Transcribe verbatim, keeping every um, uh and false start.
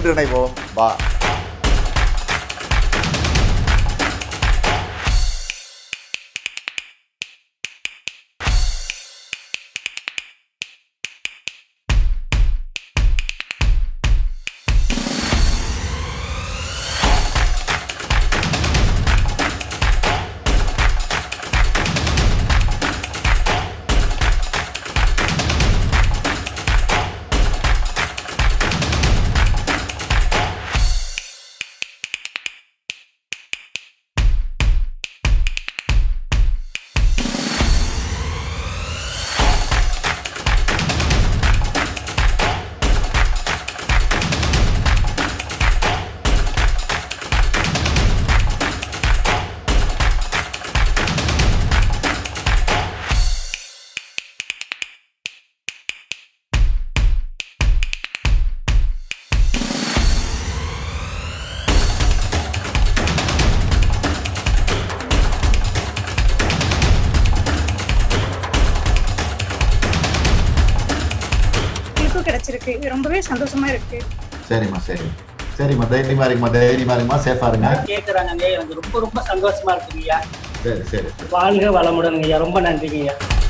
ஒன்றிணைவோம் வா. கிடைச்சிருக்கு. ரொம்பவே சந்தோஷமா இருக்கு. சரிம்மா சரி சரிம்மா தைரியமா இருக்குமா தைரியமா இருக்குமா சேஃபா இருங்க. கேட்கறாங்க எனக்கு ரொம்ப ரொம்ப சந்தோஷமா இருக்குங்கய்யா. சரி சரி வாழ்க வளமுடன் ஐயா. ரொம்ப நன்றிங்கய்யா.